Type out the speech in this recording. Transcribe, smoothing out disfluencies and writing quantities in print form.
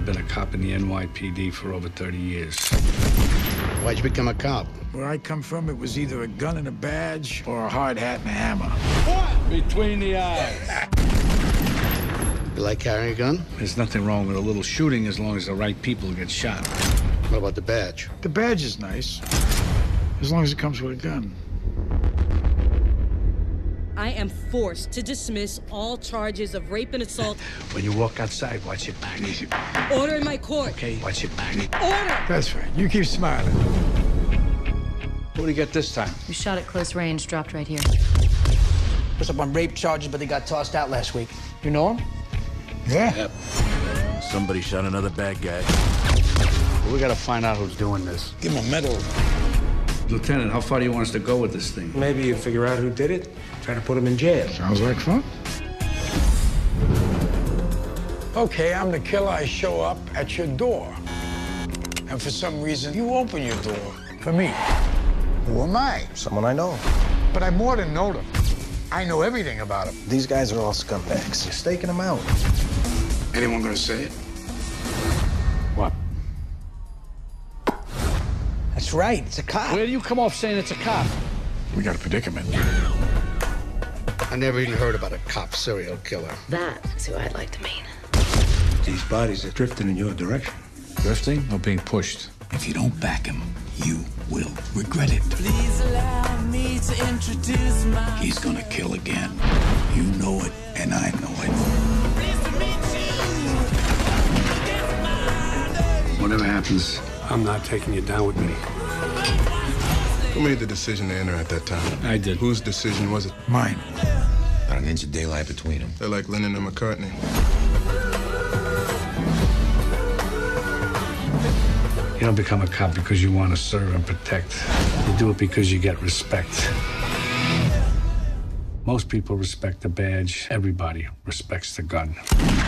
been a cop in the NYPD for over 30 years. Why'd you become a cop? Where I come from, it was either a gun and a badge or a hard hat and a hammer. What? Between the eyes. You like carrying a gun? There's nothing wrong with a little shooting as long as the right people get shot. What about the badge? The badge is nice, as long as it comes with a gun. I am forced to dismiss all charges of rape and assault. When you walk outside, watch your back. Order in my court. Okay, watch your back. Order! That's right. You keep smiling. What do you get this time? You shot at close range, dropped right here. Was up on rape charges, but they got tossed out last week. You know him? Yeah. Yep. Somebody shot another bad guy. We gotta find out who's doing this. Give him a medal. Lieutenant, how far do you want us to go with this thing? Maybe you figure out who did it, try to put him in jail. Sounds like fun. Okay, I'm the killer. I show up at your door. And for some reason, you open your door for me. Who am I? Someone I know. But I more than know them. I know everything about them. These guys are all scumbags. You're staking them out. Anyone gonna say it? What? That's right. It's a cop. Where do you come off saying it's a cop? We got a predicament. I never even heard about a cop serial killer. That's who I'd like to meet. These bodies are drifting in your direction. Drifting or being pushed? If you don't back him, you will regret it. Please allow me to introduce myself. He's gonna kill again. You know it, and I know it. Pleased to meet you. Whatever happens, I'm not taking you down with me. Who made the decision to enter at that time? I did. Whose decision was it? Mine. Not an inch of daylight between them. They're like Lennon and McCartney. you don't become a cop because you want to serve and protect. You do it because you get respect. Most people respect the badge. Everybody respects the gun.